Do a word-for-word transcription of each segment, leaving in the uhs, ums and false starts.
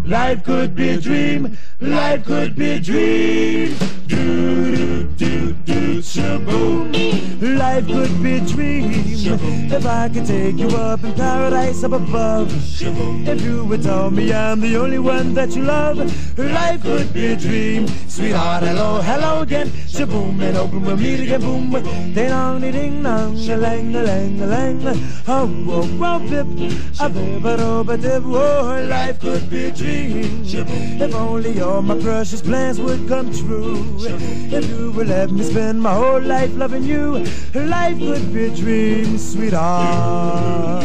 Life could be a dream. Life could be a dream. Do do do do shaboom. Life could be a dream. If I could take you up in paradise up above. If you would tell me I'm the only one that you love. Life could be a dream. Sweetheart, hello, hello again. Shaboom, and open we'll meet again. Boom, ding dong, ding dong, a lang, a lang, a lang. Oh, oh, oh, pip, a bip, a do, a dip. Oh, life could be a dream. If only all my precious plans would come true. If you would let me spend my whole life loving you. Life could be a dream, sweetheart.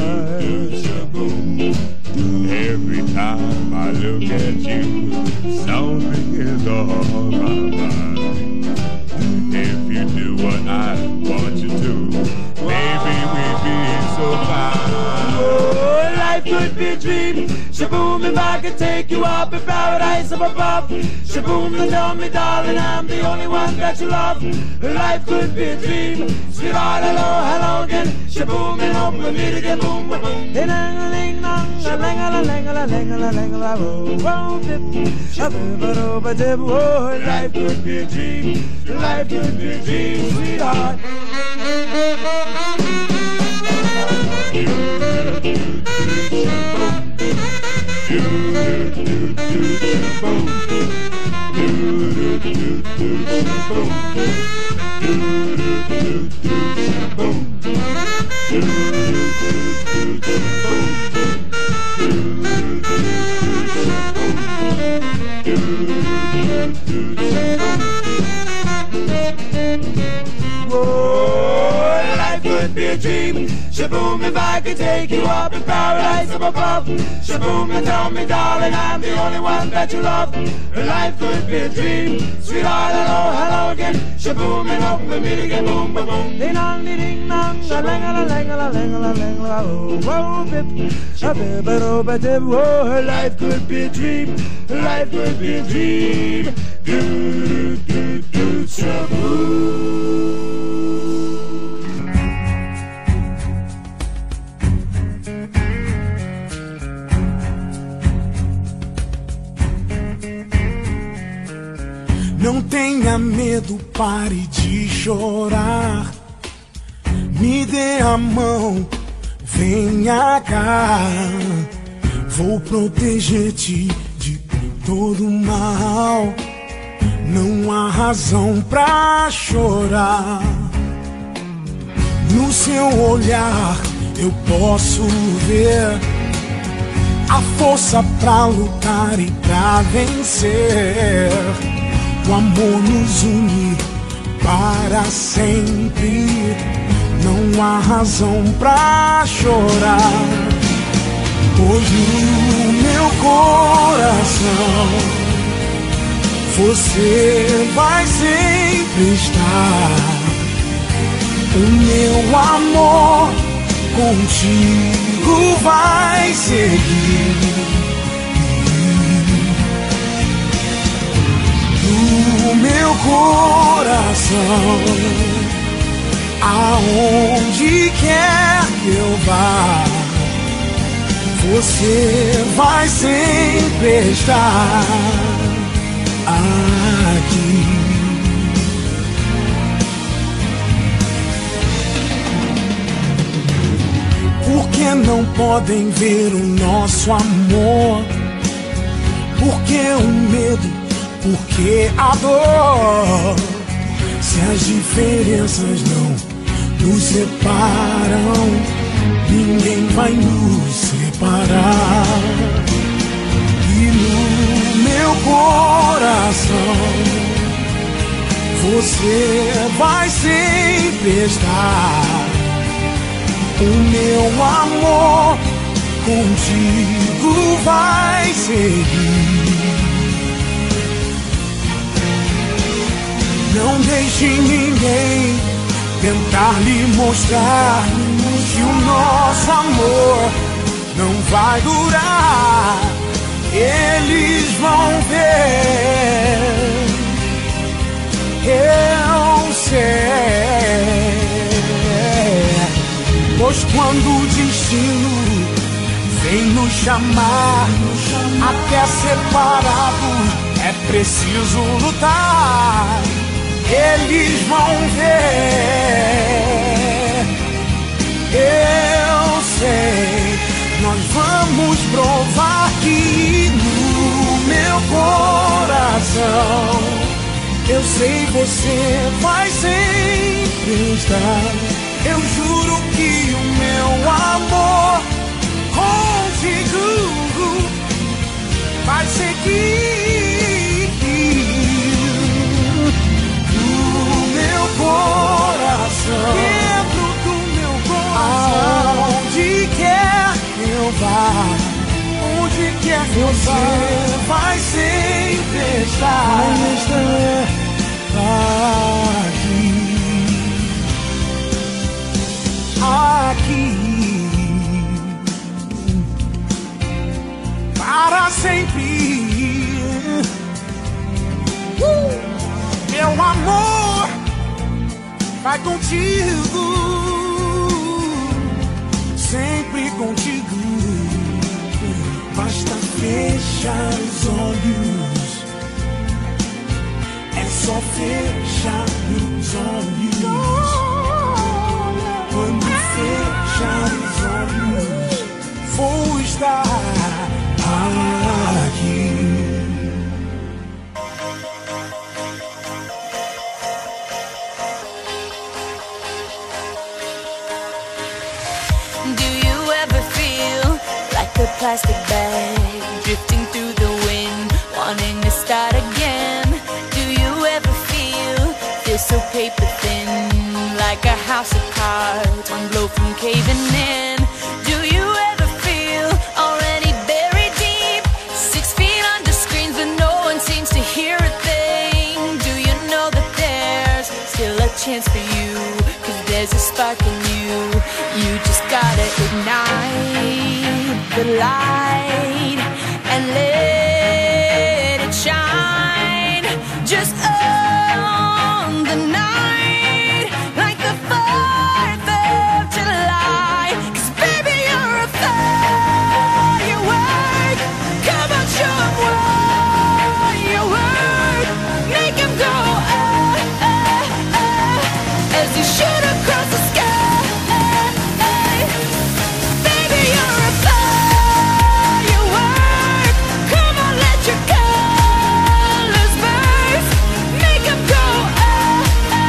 Every time I look at you, something is on my mind. If you do what I want you to, maybe we'd be so fine. Oh, life could be a dream. Shaboom, if I could take you up in paradise up above. Shaboom, then tell me, darling, I'm the only one that you love. Life could be a dream. Sweetheart, hello, hello again. Shaboom, and hope we meet again. Boom, boom. Oh, life could be a dream. Life could be a dream, sweetheart. Whoa, life could be a dream. Shaboom, if I could take you up in paradise up above. Shaboom, and tell me, darling, I'm the only one that you love. Life could be a dream. Sweetheart, hello, hello again. Shaboom, and hope we meet again. Boom, boom, boom. Ding dong, ding dong, a lang, a lang, a lang, a lang, a oh, oh, bip, a bip, a do, a dip. Oh, life could be a dream. Life could be a dream. Do, do, do, shaboom. Não tenha medo, pare de chorar. Me dê a mão, venha cá. Vou proteger-te de todo mal. Não há razão pra chorar. No seu olhar eu posso ver a força pra lutar e pra vencer. O amor nos une para sempre. Não há razão pra chorar, pois no meu coração você vai sempre estar. O meu amor contigo vai seguir. No meu coração, aonde quer que eu vá, você vai sempre estar aqui. Por que não podem ver o nosso amor? Por que o medo? Por que a dor? Se as diferenças não nos separam, ninguém vai nos separar. E no meu coração você vai sempre estar. O meu amor contigo vai seguir. Não deixe ninguém tentar lhe mostrar que o nosso amor não vai durar. Eles vão ver, eu sei. Pois quando o destino vem nos chamar, Até separado é preciso lutar. Eles vão ver. Eu sei, nós vamos provar que no meu coração eu sei você vai sempre estar. Eu juro que o meu amor contigo vai seguir do meu coração, dentro do meu coração. Aonde quer que eu vá, onde quer que eu vá, vai sempre estar, vai estar aqui, aqui, para sempre. Uh! Meu amor vai contigo, sempre contigo. Basta fechar os olhos, é só fechar os olhos. Quando fechar os olhos, vou estar aqui. Do you ever feel like a plastic bag drifting through the wind, wanting to start again? Do you ever feel, feel so paper thin, like a house of cards, one blow from caving in? Do you ever feel already buried deep, six feet under screens but no one seems to hear a thing? Do you know that there's still a chance for you, 'cause there's a spark in you? You just gotta ignite the light and let it shine. Just on the night, like the fourth of July. 'Cause baby, you're a firework. Come on, show 'em what you work. Make 'em go ah, ah, ah, as you shoot across the sky. Baby, you're a firework. Come on, let your colors burst. Make 'em go ah, ah,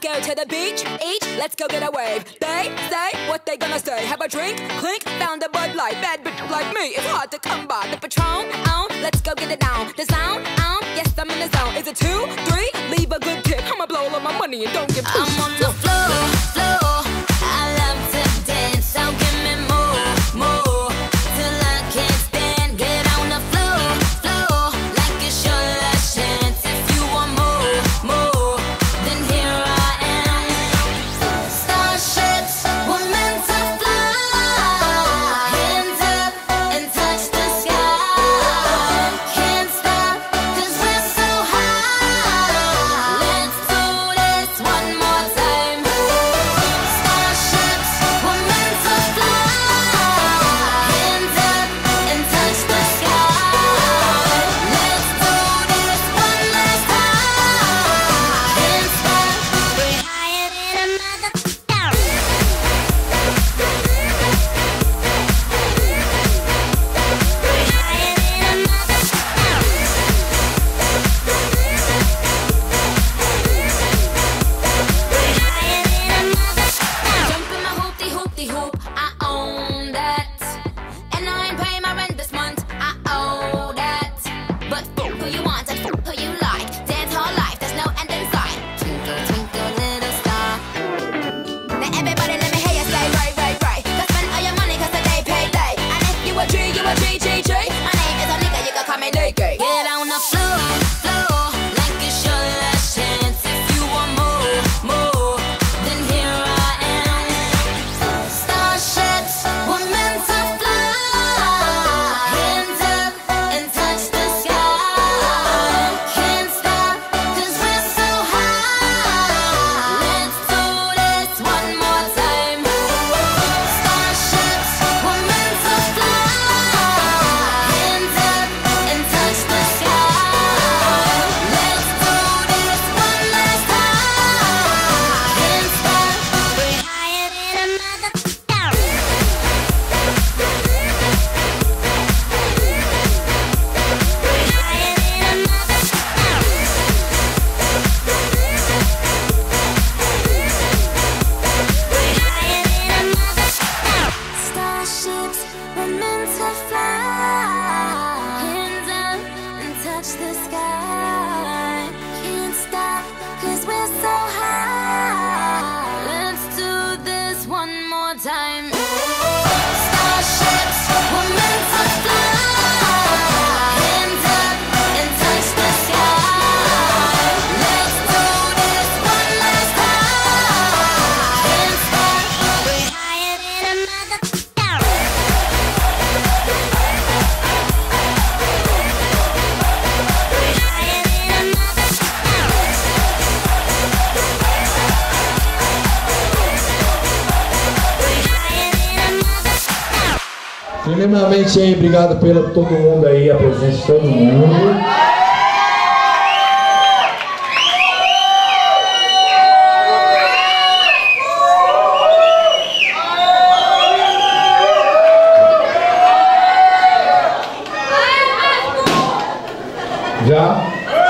go to the beach, eat, let's go get a wave. They say what they gonna say. Have a drink, clink, found a Bud Light. Bad bitch like me, it's hard to come by. The Patron, on, let's go get it down. The sound, on, yes I'm in the zone. Is it two, three? Leave a good tip. I'ma blow all of my money and don't give two. I'm on the floor, floor. I love to dance, so give me more, more. Till I can't stand, get on the floor, floor. Like it's your last chance. If you want more, more, then here I am. Starships were meant to fly. Hands up and touch the sky. Can't stop, cause we're so high. Let's do this one more time. Starships were meant to fly. Hands up and touch the sky. Let's do this one last time. Can't stop, we're higher than a mother. Jump in my hoopty hoopty hoop, I own that. And I ain't paying my rent this month, I owe that. But fuck who you want and fuck who you like. Dance all life, there's no end in sight. Twinkle, twinkle, little star. Now everybody let me hear you say right, right, right. Go spend all your money cause the day paid late. And if you a G, you a G, G, G. My name is a nigga, you can call me Nicky. Get on the floor, floor. Like it's your last chance. If you want more, more, then here I am. Starships were meant to fly. Hands up and touch the sky. Can't stop, cause we're so high. Let's do this one more time. Starships were meant to fly. Hands up and touch the sky. Let's do this one last time. Can't stop, we're higher than a mother. Starships were meant to fly. Hands up and touch the sky. Can't stop, cause we're so high. Let's do this one more time. Starships were meant to fly. Hands up and touch the sky. Let's do this one last time. Can't stop, we're higher than a mother. Primeiramente aí, obrigado pelo todo mundo aí, a presença de todo mundo. Já?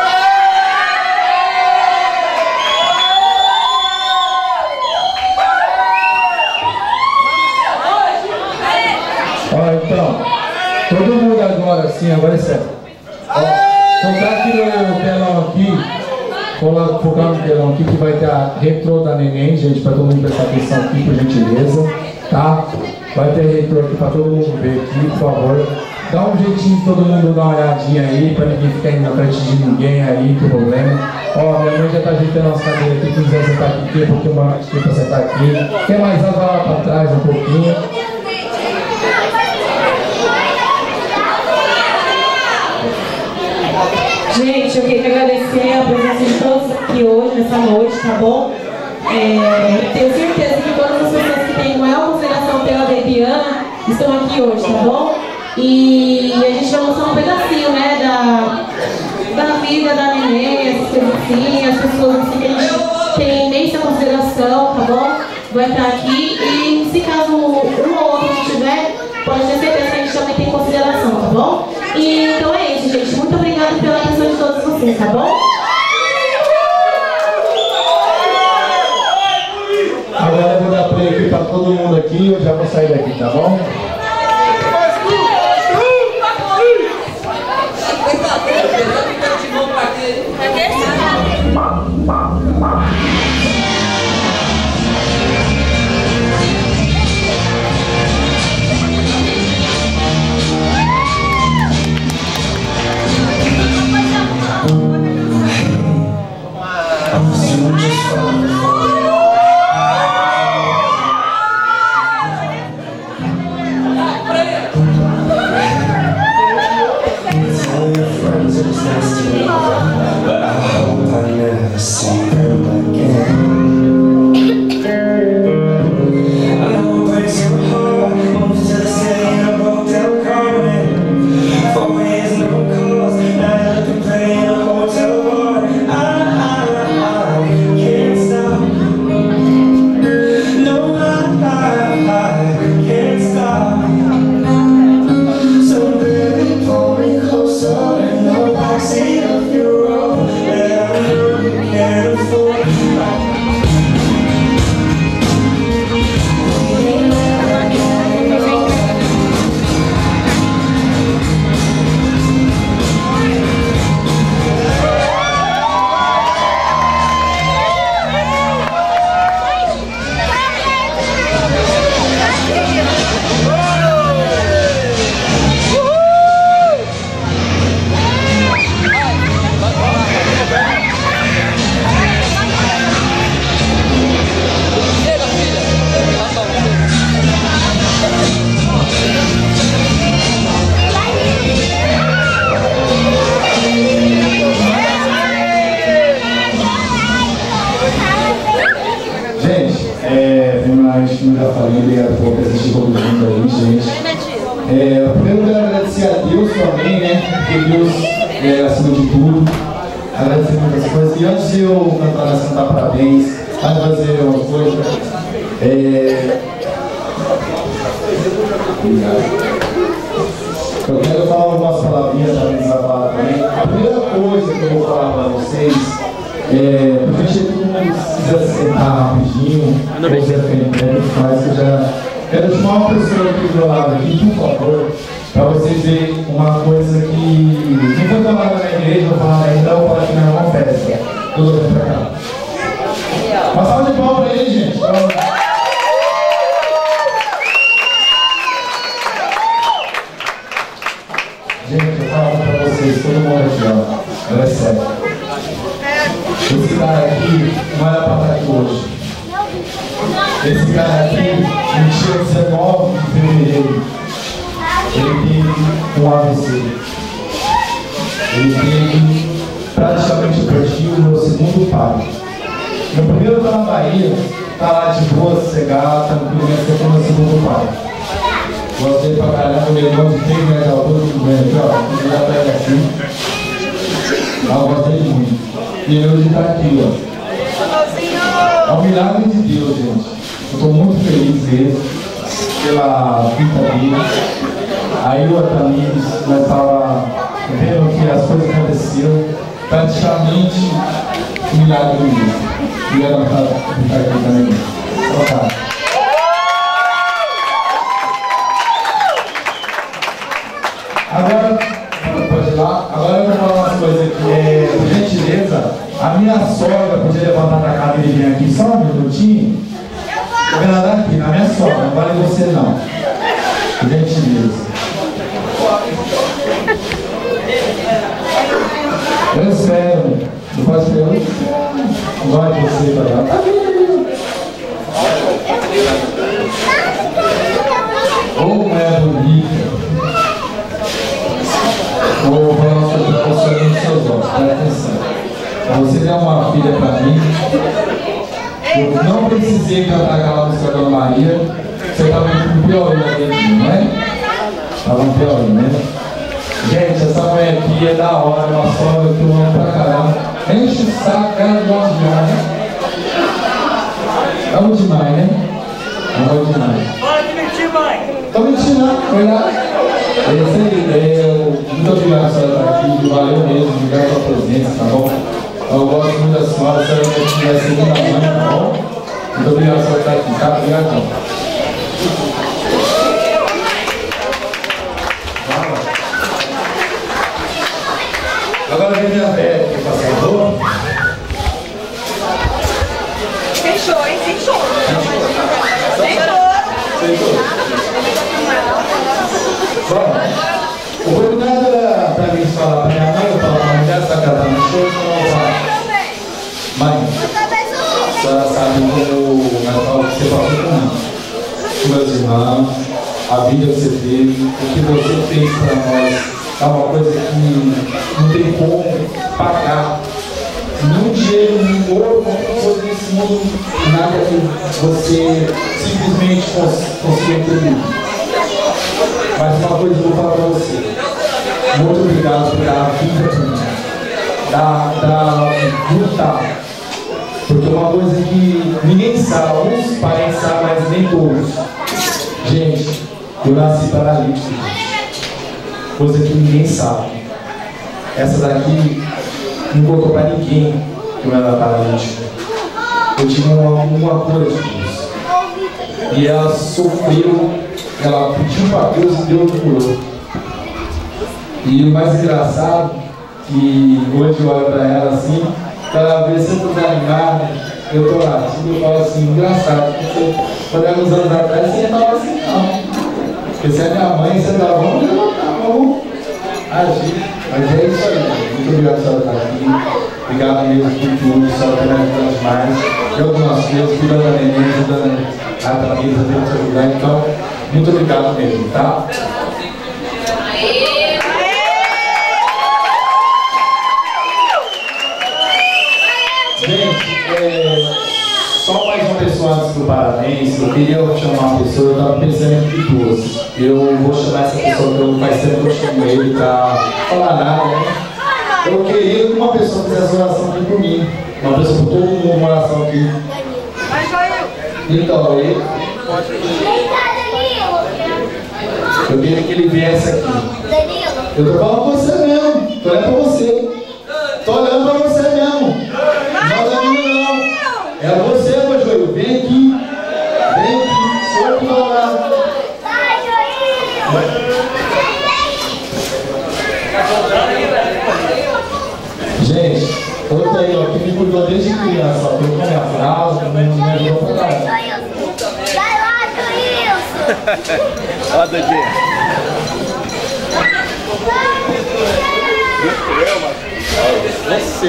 Ó, então, todo mundo agora, assim, agora é sério. Ó, focar aqui no telão aqui, vou focar no telão aqui que vai ter a retrô da neném, gente, para todo mundo prestar atenção aqui, por gentileza, tá? Vai ter retrô aqui para todo mundo ver aqui, por favor. Dá um jeitinho de todo mundo dar uma olhadinha aí, para ninguém ficar indo na frente de ninguém aí, não tem problema. Ó, minha mãe já tá ajeitando as cadeiras aqui, quem quiser sentar aqui, tem um pouquinho mais de tempo para sentar aqui. Quer mais alto, vai lá para trás um pouquinho. Gente, eu queria agradecer a presença de todos aqui hoje, nessa noite, tá bom? É, tenho certeza que todas as pessoas que têm maior consideração pela Bebiana estão aqui hoje, tá bom? E a gente vai mostrar um pedacinho, né, da, da vida da neném, essas coisas assim, as pessoas assim, que a gente tem imensa consideração, tá bom? Vai estar aqui e se caso um ou outro não tiver, pode ter certeza que a gente também tem consideração, tá bom? E então é isso, gente. Muito obrigada pela atenção de todos vocês, tá bom? bom? Eu quero falar algumas palavrinhas para desabafar também. A primeira coisa que eu vou falar para vocês é, porque a gente todo mundo precisa sentar rapidinho, ou você ficar em pé, faz, que eu já quero chamar uma pessoa aqui do meu lado aqui, por favor, para vocês verem uma coisa que não foi falada na igreja, vou falar ainda, eu vou falar aqui na uma festa. Tudo bem pra cá. Uma salva de palmas pra ele, gente. Gente, eu falo pra vocês, todo mundo aqui, ó. Ela é séria. Esse cara aqui não era pra estar aqui hoje. Esse cara aqui, no dia dezenove de fevereiro, ele teve um A V C. Ele teve praticamente perdido o meu segundo pai. Meu primeiro tá na Bahia, tá lá de boa, sossegado, tranquilo, mas eu tô no segundo pai. Gostei pra caramba, o negão de três metros de altura, tudo bem aqui, ó. Vou jogar pra ele assim. Ah, eu gostei muito. E ele hoje tá aqui, ó. É um milagre de Deus, gente. Eu tô muito feliz mesmo pela vida dele. Aí o Tamires, nós tava vendo que as coisas aconteceram. Praticamente um milagre de Deus. E ela tá aqui também. Ó, tá. Agora, pode ir lá, agora eu vou falar umas coisas aqui, é, por gentileza, a minha sogra podia levantar da cadeira e vir aqui só um minutinho? Tô vendo ela aqui, na minha sogra, não vale você não. Por gentileza. Eu espero, não pode esperar, não vai você para lá. Tá vendo? Como é bonita. Vou falar sobre o funcionamento dos seus olhos, presta atenção. Você deu uma filha para mim, eu não precisei cantar aquela música da Dona Maria, você estava com piorinho dentro, não é? Estava um piorinho, né? Gente, essa mulher aqui é da hora, uma sogra que eu amo pra caramba. Enche o saco, ela gosta demais, né? Amo demais, né? Amo demais. Pode mentir, mãe! Tô mentindo, não, foi lá. Esse aí, eu, muito obrigado por estar aqui, valeu mesmo, obrigado pela presença, tá bom? Eu gosto muito da senhora, espero que eu tivesse segunda mãe, tá bom? Muito obrigado por estar aqui, tá? Obrigado. Agora vem minha velha aqui, passador. Fechou, hein? Fechou. Fechou. Fechou. Bom, o combinado era pra mim falar pra minha mãe, eu falar pra minha casa, que ela tá no show, eu falar. Mãe, a senhora sabe como Natal você passou comigo, com meus irmãos, a vida que você teve, o que você fez pra nós, é uma coisa que não tem como pagar. Nenhum dinheiro, nenhum ouro, qualquer coisa nesse mundo, nada que você simplesmente cons conseguiu ter. Mas uma coisa eu vou falar pra você. Muito obrigado por dar a vida pra mim. Da, da lutar. Porque uma coisa que ninguém sabe, alguns parentes sabem, mas nem todos. Gente, eu nasci paralítico. Coisa que ninguém sabe. Essa daqui não contou pra ninguém que eu era paralítico. Eu tinha uma, uma cura de Deus. E ela sofreu, ela pediu pra Deus e Deus curou. E o mais engraçado, que hoje eu olho pra ela assim, cada vez que eu tô desanimado, eu tô latindo, eu falo assim, engraçado, porque quando era uns anos atrás, você não tava assim não. Porque se é minha mãe, você tava, vamos levantar, vamos agir. Mas é isso aí, muito obrigado por estar aqui, obrigado mesmo por tudo, só por me ajudar demais. Eu do nosso Deus, cuidando da neném, ajudando a Thaisa, Deus te ajudar, então, muito obrigado mesmo, tá? Gente, é, só mais uma pessoa antes do parabéns, eu queria chamar uma pessoa, eu estava pensando em duas. Eu vou chamar essa pessoa que eu faz tempo que eu chamo ele pra falar nada, né? Eu queria que uma pessoa fizesse oração aqui por mim. Uma pessoa por todo mundo, uma oração aqui. Então, ele. Eu queria que ele viesse aqui. Eu tô falando pra você mesmo. Tô olhando pra você. Tô olhando pra você mesmo. Não, não, não. É você, meu joelho. Vem aqui. Vem aqui. Sou eu que vou orar. Gente, outro aí, ó, que me cuidou desde criança, ó, trocou minha fralda, também não me ajudou pra nada. Vai lá, Joilson! Ó, Dodinha. Você.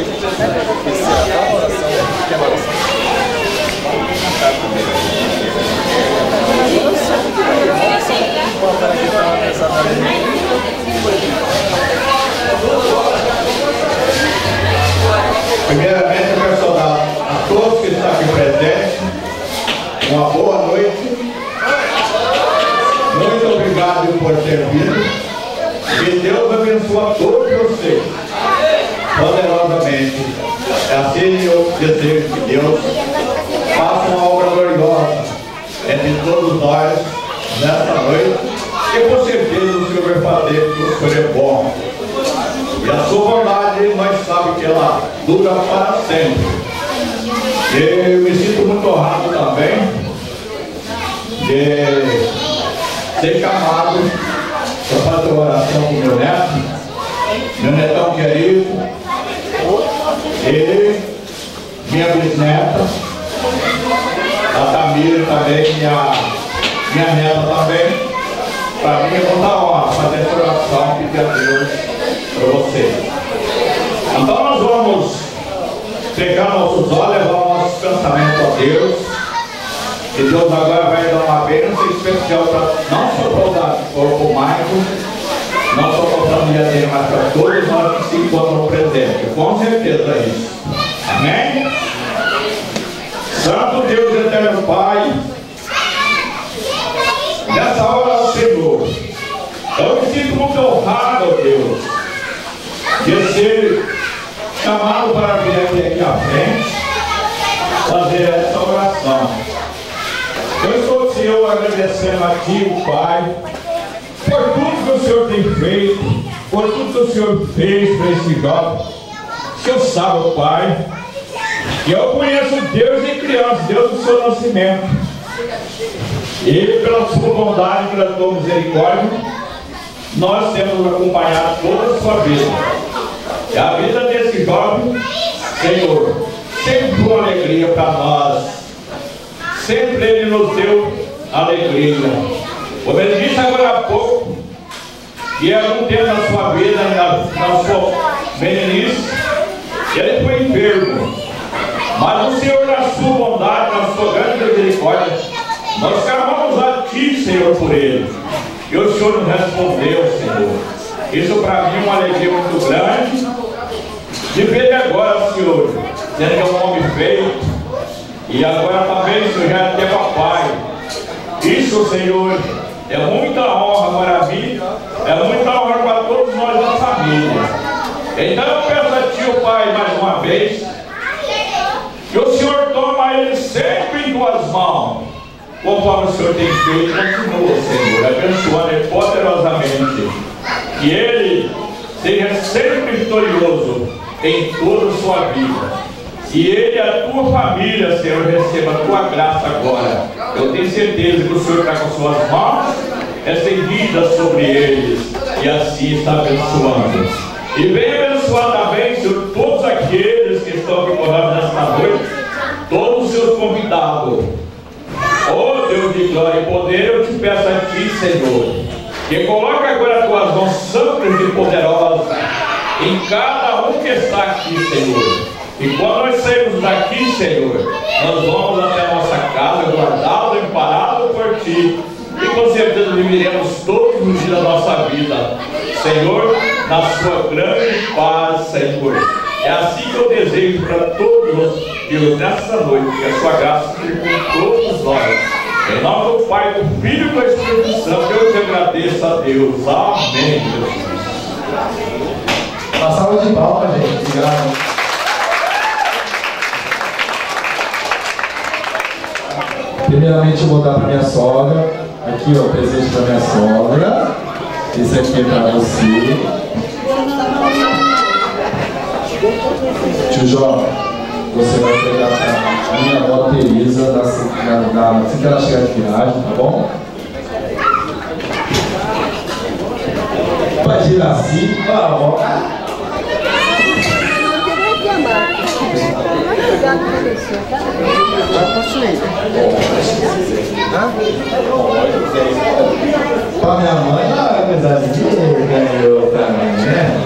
Primeiramente, eu quero saudar a todos que estão aqui presentes. Uma boa noite. Muito obrigado por ter vindo. Que Deus abençoe a todos vocês poderosamente. É assim eu desejo que Deus faça uma obra gloriosa entre todos nós nesta noite. E com certeza o Senhor vai fazer, porque o Senhor é bom. E a sua bondade, nós sabemos que ela dura para sempre. Eu me sinto muito honrado também de ser chamado para fazer uma oração com meu neto, meu netão querido, ele, minha bisneta, a Tamira também, minha, minha neta também. Para mim é muita honra fazer essa oração e pedir a Deus para você. Então nós vamos pegar nossos olhos, levar nossos pensamentos a Deus. E Deus agora vai dar uma bênção especial para não só para o corpo mágico, não só para a família dele, mas para todos nós que se encontram presentes. Com certeza é isso. Amém? Santo Deus eterno Pai, nessa hora, Senhor, eu me sinto muito honrado, Deus, de ser chamado para vir aqui, aqui à frente, fazer essa oração. Eu estou, Senhor, agradecendo a Ti, o Pai, por tudo que o Senhor tem feito, por tudo que o Senhor fez para esse jovem. O Senhor sabe, Pai, que eu conheço Deus em criança, Deus do seu nascimento. E pela sua bondade, pela tua misericórdia, nós temos acompanhado toda a sua vida. E a vida desse jovem, Senhor, sempre foi uma alegria para nós. Sempre Ele nos deu alegria. Como Ele disse agora há pouco, que era um tempo na sua vida, na, na sua meninice, Ele foi enfermo. Mas o Senhor, na sua bondade, na sua grande misericórdia, nós clamamos a Ti, Senhor, por Ele. E o Senhor nos respondeu, Senhor. Isso para mim é uma alegria muito grande de ver Ele agora, Senhor, sendo que é um homem feito. E agora também, Senhor, já é até papai. Isso, Senhor, é muita honra para mim, é muita honra para todos nós da família. Então eu peço a Ti, o Pai, mais uma vez, que o Senhor toma Ele sempre em Tuas mãos, conforme o Senhor tem feito. Continua, Senhor, abençoando Ele poderosamente. Que Ele seja sempre vitorioso em toda a sua vida. Que Ele e a tua família, Senhor, receba a tua graça agora. Eu tenho certeza que o Senhor está com suas mãos estendidas sobre eles e assim está abençoando. E venha abençoar também, Senhor, todos aqueles que estão aqui conosco nesta noite, todos os seus convidados. Oh Deus de glória e poder, eu te peço a Ti, Senhor, que coloque agora as tuas mãos santas e poderosas em cada um que está aqui, Senhor. E quando nós sairmos daqui, Senhor, nós vamos até a nossa casa, guardado e amparado por Ti. E com certeza viveremos todos os dias da nossa vida, Senhor, na sua grande paz, Senhor. É assim que eu desejo para todos, Deus, nessa noite, que a sua graça esteja com todos nós. Em nome do Pai, do Filho e do Espírito Santo, eu te agradeço a Deus. Amém, Jesus. Uma salva de palmas, gente. Obrigado. Primeiramente eu vou dar para minha sogra. Aqui, ó, presente para minha sogra. Esse aqui é para você. Tio Jó, você vai pegar a minha avó Tereza da, da, da, assim que ela chegar de viagem, tá bom? Vai girar assim, ah, ó. Para minha mãe, ah, apesar de ganhou para mim, né?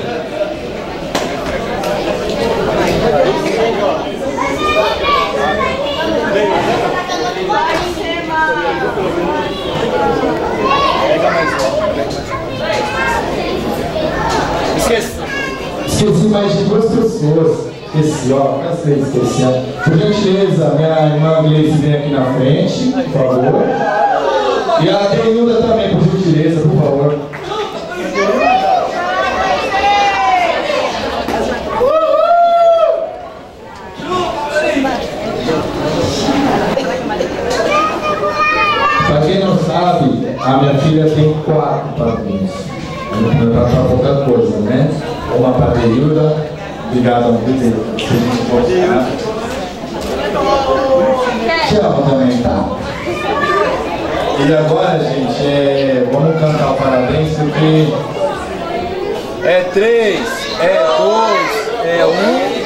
Esqueci. Esqueci mais de duas pessoas. Esqueci, ó, cansei, esqueci. Por gentileza, minha irmã Gleice vem aqui na frente, por favor. E a Denilda também, por gentileza, por favor. Pra quem não sabe, a minha filha tem quatro padrinhos. Não é pra pouca coisa, né? Uma pra Denilda. Obrigado, Amor. Te amo também, tá? E agora, gente, é... vamos cantar o parabéns, porque... É três, é dois, é um...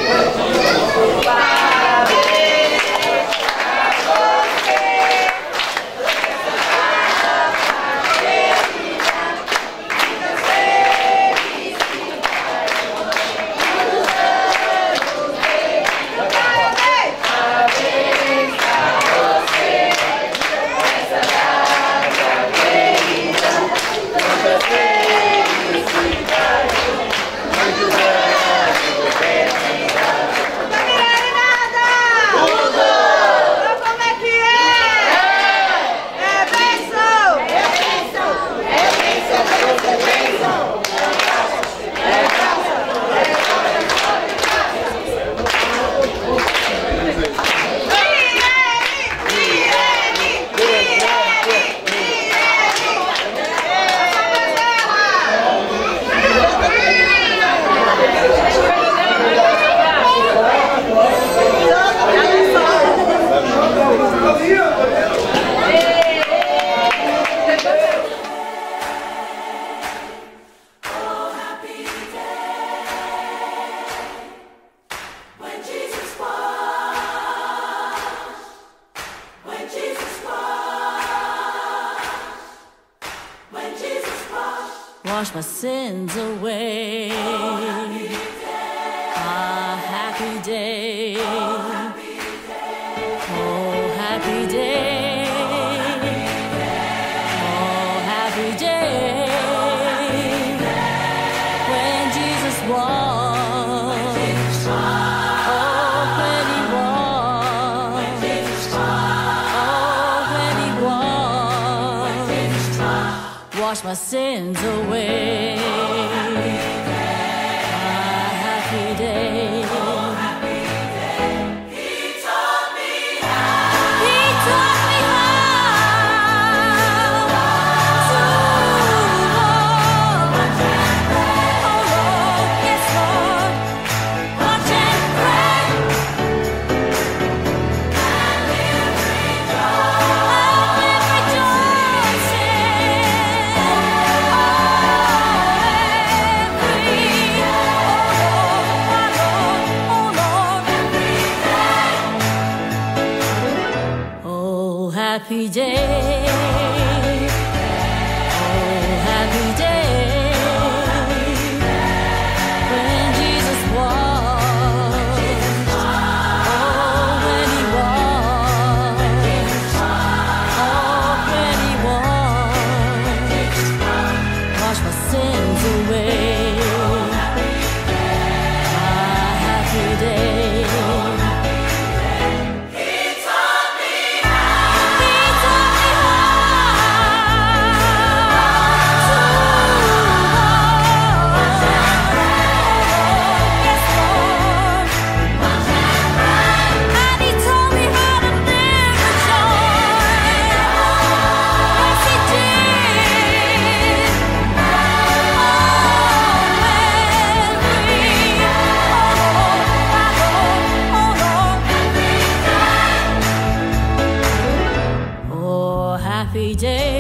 wash my sins away. A happy day. Oh, happy day. Oh, happy day. When Jesus washed. Oh, when he washed. Oh, when he washed. Wash my sins away. A happy day. Happy day, oh happy day, when Jesus washed, oh when he washed, oh when he washed, wash my sins away, a happy day. Happy day.